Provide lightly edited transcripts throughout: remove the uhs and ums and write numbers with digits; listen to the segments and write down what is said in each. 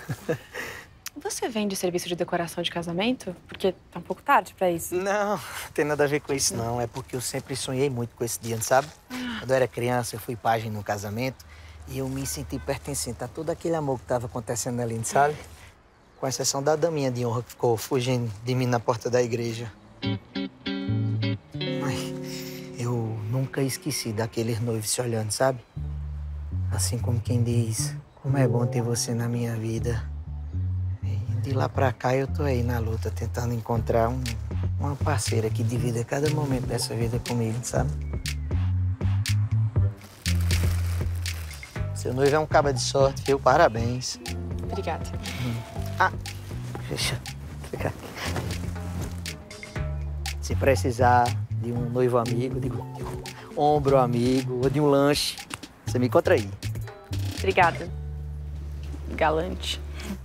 Você vende serviço de decoração de casamento? Porque tá um pouco tarde pra isso. Não tem nada a ver com isso, não. É porque eu sempre sonhei muito com esse dia, sabe? Quando eu era criança, eu fui pajem num casamento e eu me senti pertencente a todo aquele amor que tava acontecendo ali, sabe? Com exceção da daminha de honra que ficou fugindo de mim na porta da igreja. Mas eu nunca esqueci daqueles noivos se olhando, sabe? Assim como quem diz, como é bom ter você na minha vida. De lá pra cá, eu tô aí na luta, tentando encontrar uma parceira que divida cada momento dessa vida comigo, sabe? Seu noivo é um caba de sorte, viu? Parabéns. Obrigada. Ah, deixa eu ficar aqui. Se precisar de um noivo amigo, de um ombro amigo ou de um lanche, você me encontra aí. Obrigada. Galante.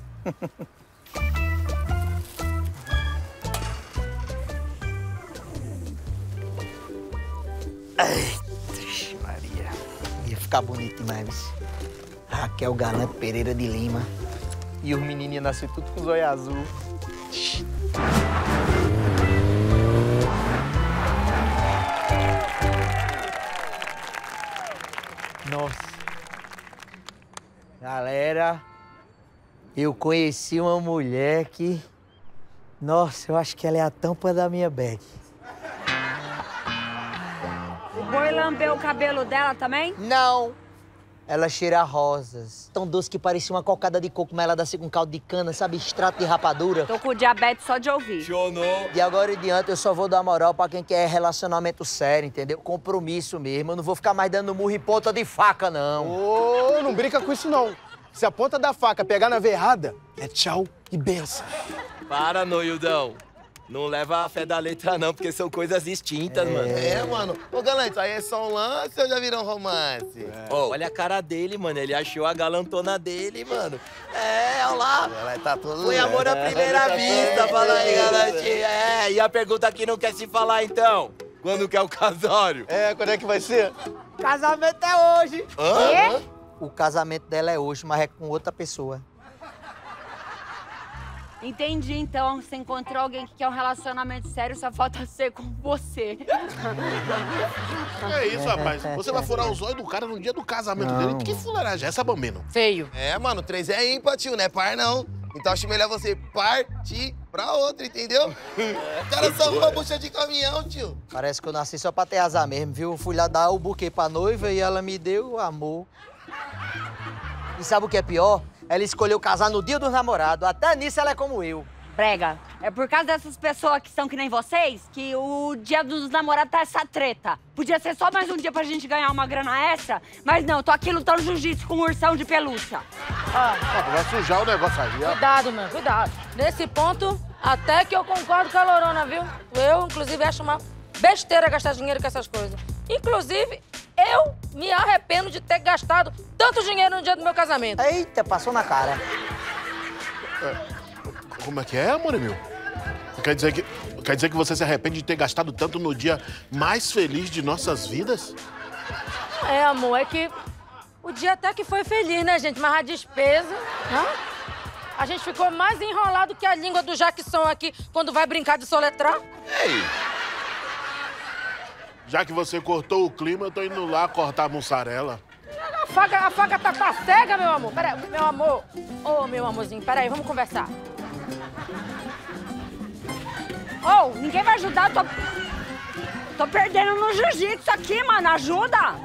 Ai, Maria. Ia ficar bonito demais. Raquel Galante Pereira de Lima. E os meninos iam nascer tudo com os olhos azul. Nossa. Galera, eu conheci uma mulher que... Nossa, eu acho que ela é a tampa da minha bag. O boi lambeu o cabelo dela também? Não. Ela cheira a rosas. Tão doce que parecia uma cocada de coco, mas ela dá com caldo de cana, sabe? Extrato de rapadura. Tô com diabetes só de ouvir. Funcionou. De agora em diante, eu só vou dar moral pra quem quer relacionamento sério, entendeu? Compromisso mesmo. Eu não vou ficar mais dando murro em ponta de faca, não. Ô, não brinca com isso, não. Se a ponta da faca pegar na veia errada, é tchau e benção. Para, Noildão. Não leva a fé da letra, não, porque são coisas distintas, mano. É, mano. Ô, Galante, isso aí é só um lance ou já virou um romance? Ó, olha a cara dele, mano. Ele achou a galantona dele, mano. É, olha lá. Ela tá tudo... Foi amor à primeira vista, fala aí, Galante. É, e a pergunta que não quer se falar, então? Quando quer o casório? É, quando é que vai ser? Casamento é hoje. Hã? O casamento dela é hoje, mas é com outra pessoa. Entendi, então. Você encontrou alguém que quer um relacionamento sério, só falta ser com você. É isso, rapaz. Você vai furar os olhos do cara no dia do casamento dele. Que fuleiragem é essa, Bambino? Feio. É, mano, 3 é ímpar, tio, não é par, não. Então acho melhor você partir pra outra, entendeu? O cara só uma bucha de caminhão, tio. Parece que eu nasci só pra ter azar mesmo, viu? Fui lá dar o buquê pra noiva e ela me deu amor. E sabe o que é pior? Ela escolheu casar no dia dos namorados. Até nisso ela é como eu. Brega, é por causa dessas pessoas que são que nem vocês que o dia dos namorados tá essa treta. Podia ser só mais um dia pra gente ganhar uma grana extra, mas não, tô aqui lutando jiu-jitsu com um ursão de pelúcia. Vai sujar o negócio aí, ó. Cuidado, mano, cuidado. Nesse ponto, até que eu concordo com a Lorona, viu? Eu, inclusive, acho uma besteira gastar dinheiro com essas coisas. Inclusive, eu me arrependo de ter gastado tanto dinheiro no dia do meu casamento. Eita, passou na cara. Como é que é, amor meu? Quer dizer que você se arrepende de ter gastado tanto no dia mais feliz de nossas vidas? É, amor, é que o dia até que foi feliz, né, gente? Mas a despesa, né? A gente ficou mais enrolado que a língua do Jackson aqui quando vai brincar de soletrar. Ei! Já que você cortou o clima, eu tô indo lá cortar a mussarela. A faca tá cega, meu amor. Pera aí, meu amor. Ô, meu amorzinho, pera aí, vamos conversar. Ô, ninguém vai ajudar, tô perdendo no jiu-jitsu aqui, mano, ajuda!